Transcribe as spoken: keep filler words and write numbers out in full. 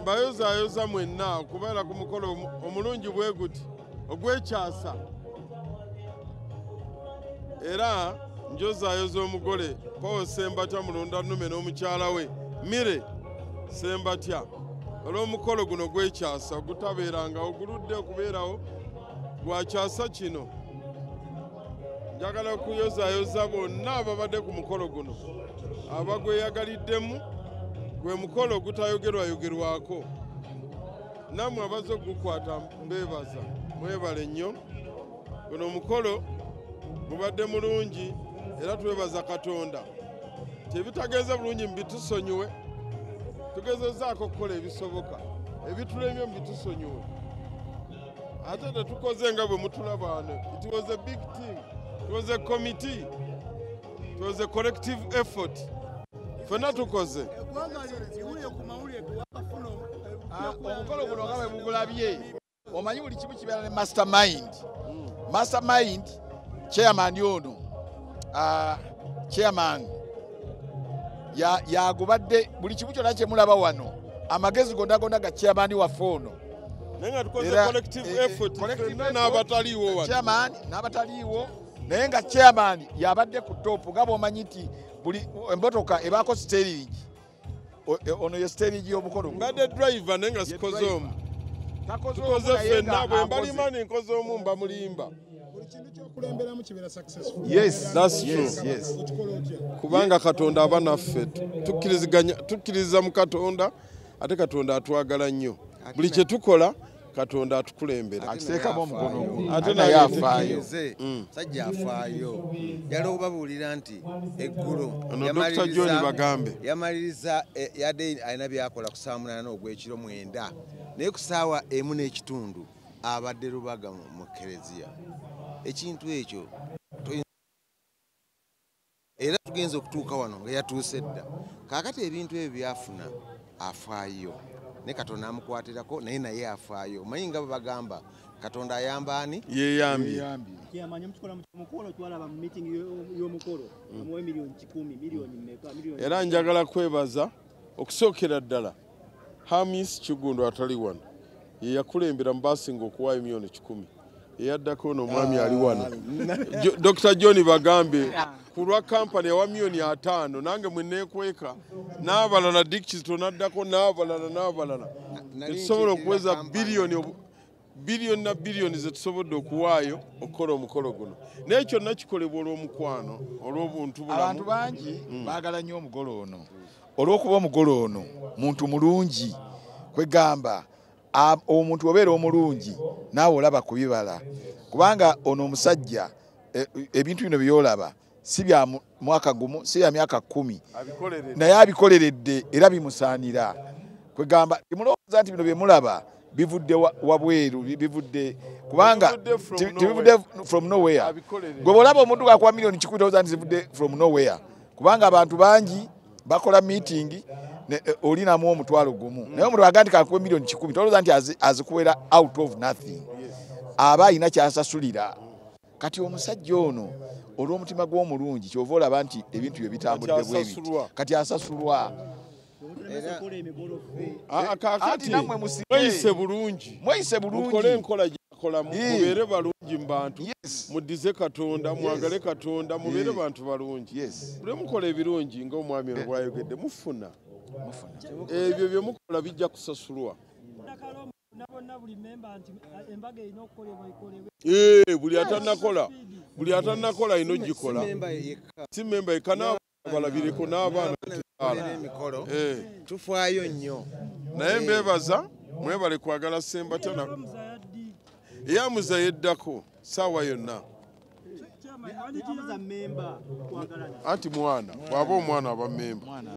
mbayoza ayoza mwenna kubeera ku mukolo omulungi bwe guti ogwekyasa era njoza ayoza omugole Paul Sembatya mulonda nnume n'omukyala we Mire Sembatya olw'omukolo guno gwekyasa ogutabeeranga oguludde okubeerawo gwakyasa kino njagala okuyozayoza bonna ababadde ku mukolo guno abagweyagaliddemu gwe mukolo ogutayogerwayogerwako nammwe abaze okugukwata mbeebaza mwebale nnyo guno omukolo gubadde mulungi era twebaza Katonda tebitagenze bulungi mbitusonyiwe tugezezaako okukola ebisoboka ebitulemye mbitusonyiwe ate tetukoze nga bwe mutulaba wano. It was a big team. It was a committee. It was a collective effort. Fena tukoze. Omukolo guno nga bwe mugulabye omanyi buli kimu kibeera ne mastermind. Mastermind chairman ono chairman yagubadde buli kimu kyonna kye mulaba wano amagezi gonna gonna ga chairman waffe ono. Nenga tukoze collective effort n'abataliiwo wano. Chairman n'abataliiwo naye nga chairman yabadde ku top nga bw'omanyi nti buli emmotoka ebaako steering ono ye steering y'omukolo. Mbadde driver nenga sikoze omu. Tukoze ffenna bwe mbalima nkoze omu mba mulimba. Yes, that's true. Yes, yes. Kubanga Katonda aba naffe tukkiriziganya tukkiriza mu Katonda ate Katonda atwagala nnyo. Buli kye tukola Katonda atukulembera. Akiteekamu omukono ate naye afaayo. Sajja afaayo. Yali okubabuulira nti eggulu Doctor John Bagambe yamaliriza yadde alina byakola ku ssaawa munaana ogw'ekiro mwenda naye ku ssaawa emu n'ekitundu abadde Lubaga mu Kereziya. Ekintu ekyo era tugenze okutuuka wano nga yatuuse dda. Kaakati ebintu ebyo byafuna afaayo ne Katonda amukwatirako naye naye afaayo. Omanyi nga bagamba Katonda ayamba ani yeeyambye. Era njagala kwebaza okusookera ddala Hamis Kigundo atali wano ye yakulembera mu baasinga okuwaayo miliyoni kikumi eyaddako n'omwami ali wano Doctor John Bagambe ku lwa kampani ewa miliyoni ataano nange mwe neekweka n'abalala Dikizito n'addako n'abalala n'abalala tetusobola okuweza biliyoni biliyoni na biliyoni ze tusobodde okuwaayo okukola omukolo guno naye kyonna kikolebwa olw'omukwano olw'obuntu bulamu. Abantu bangi baagala nnyo omugolo ono olw'okuba omugolo ono muntu mulungi kwegamba omuntu obeera omulungi naawe olaba ku bibala kubanga ono omusajja ebintu bino byolaba si bya mwaka gumu si bya myaka kumi naye abikoleredde era bimusaanira kwegamba timulowooza nti bino bye mulaba bivudde wabweru bivudde kubanga tibivudde from nowhere. Gwe bw'olaba omuntu gaakuwa miliyoni kikumi tolowooza nti zivudde from nowhere kubanga abantu bangi bakola meeting olinamu omutwalo gumu naye omuntu agamba nti kakuwe miliyoni kikumi tolowooza nti azikuwera out of nothing aba alina kyasasulira. Kati omusajja ono olw'omutima gw'omulungi kyova olaba nti ebintu bye bitambudde bwebiti kati asasulwa. Kakati mweyise bulungi mweyise bulungi mukole enkola gyakola mubeere balungi mu bantu muddize Katonda mwagale Katonda mubeere bantu balungi bule mukola ebirungi ng'omwami ono bw'ayogedde mufuna ebyo bye mukola bijja kusasulwa. Buli atanakola buli atanakola ino gikola si memba yekka n'abalabireko n'abaana emikolo tufaayo nnyo naye mbebaza mwebale kwagala Sembatya na eyamuza yeddako saawa yonna anti mwana bw'aba omwana aba memba.